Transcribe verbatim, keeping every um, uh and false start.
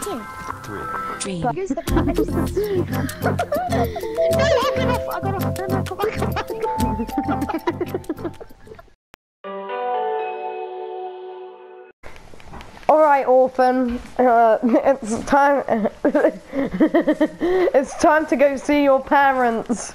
Two. Three. Dream. But use the no, I got off. I got off. No, no, come on, come on, come on. Alright, orphan. Uh, it's time. It's time to go see your parents.